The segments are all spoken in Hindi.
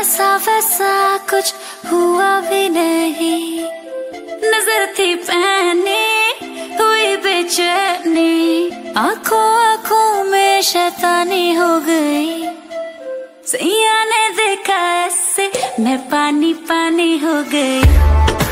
ऐसा वैसा कुछ हुआ भी नहीं, नजर थी पहनी हुई बेचैनी, आंखों आंखों में शैतानी हो गई। सैया ने देखा ऐसे मैं पानी पानी हो गई।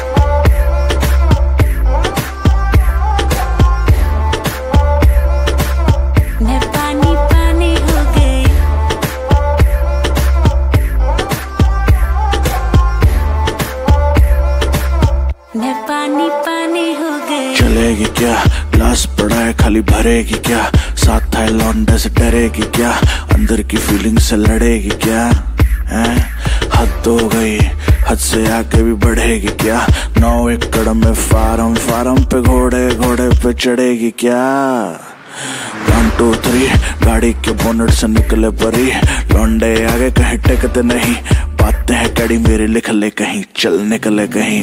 चलेगी क्या, ग्लास पड़ा है खाली भरेगी क्या, साथ है लौंडे से डरेगी क्या, अंदर की फीलिंग से लड़ेगी क्या, हैं? हद हो गई, हद से आगे भी बढ़ेगी क्या, 9 एकड़ में फार्म, फार्म पे घोड़े, घोड़े पे चढ़ेगी क्या। 1 2 3 गाड़ी के बोनट से निकले परी, लौंडे आगे कहीं टेकते नहीं, बातें हैं कड़ी मेरी लिख ले कहीं, चल निकले कहीं।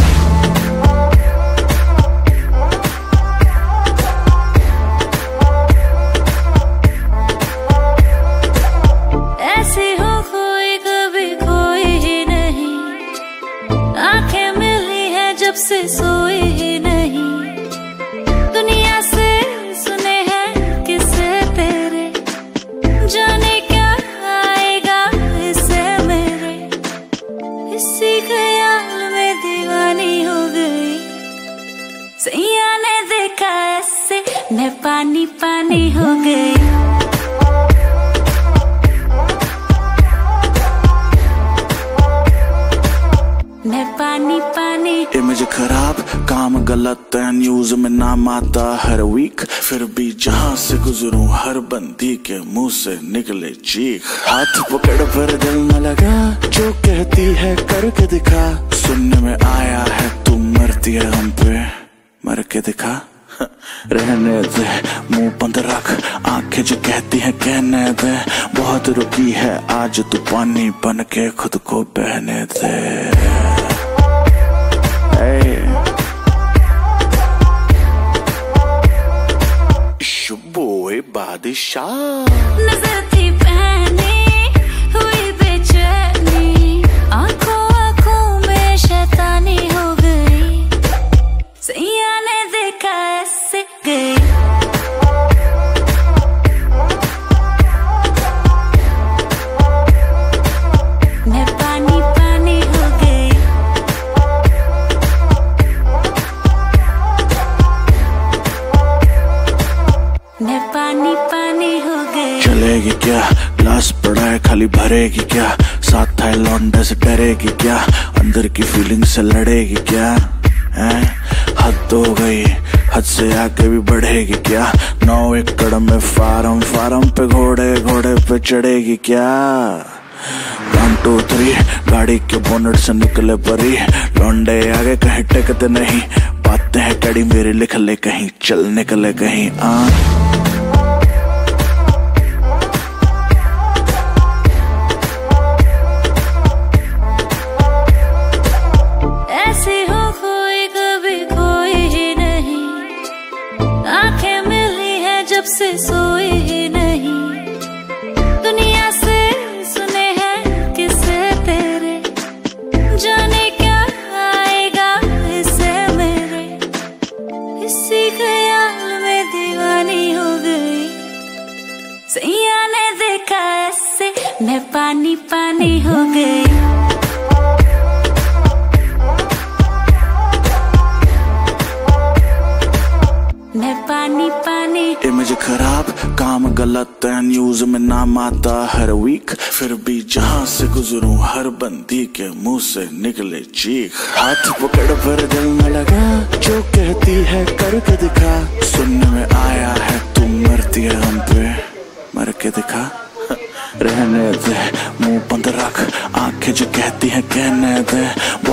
जब से सोई ही नहीं, दुनिया से सुने हैं किस्से तेरे, जाने क्या आएगा इससे मेरे, इसी ख्याल में दीवानी हो गई। सैया ने देखा ऐसे मैं पानी पानी हो गई। इमेज खराब, काम गलत है, न्यूज में नाम आता हर वीक, फिर भी जहां से गुजरूं हर बंदी के मुंह से निकले चीख। हाथ पकड़ पर दिल न लगा, जो कहती है करके दिखा, सुनने में आया है तू मरती है हम पे, मर के दिखा। रहने दे मुंह बंद रख, आंखें जो कहती हैं कहने दे, बहुत रुकी है आज तू पानी बन के खुद को बहने दे। बोए बादशाह नजर थी पहनी हुई बेचैनी, आंखों आंखों में शैतानी हो गई। सैया ने देखा ऐसे गई। मैं पानी पानी हो गई। मैं पानी पानी हो गई। चलेगी क्या, ग्लास पड़ा है खाली भरेगी क्या, साथ है लौंडे से डरेगी क्या, अंदर की फीलिंग से लड़ेगी क्या, हैं? हद हो गई, हद से आगे भी बढ़ेगी क्या, 9 एकड़ में फार्म, फार्म पे घोड़े, घोड़े पे चढ़ेगी क्या। 1 2 3 गाड़ी के बोनट से निकले परी, लौंडे आगे कहीं टेकते नहीं, बातें हैं कड़ी मेरी लिख ले कहीं, चल निकले कहीं। ऐसे हो कोई कभी कोई ही नहीं, आंखें मिली है जब से सोई ही नहीं, दुनिया से सुने हैं किस्से तेरे, जाने क्या आएगा इससे मेरे, इसी ख्याल में दीवानी हो गई। सैया ने देखा ऐसे मैं पानी पानी हो गई। मैं पानी पानी। इमेज खराब, काम गलत है, न्यूज में नाम आता हर वीक, फिर भी जहां से गुजरूं हर बंदी के मुंह से निकले चीख। हाथ पकड़ पर दिल न लगा, जो कहती है करके दिखा, सुनने में आया है तू मरती है हम पे, मर के दिखा। रहने दे मुंह बंद रख, आंखें जो कहती हैं कहने दे,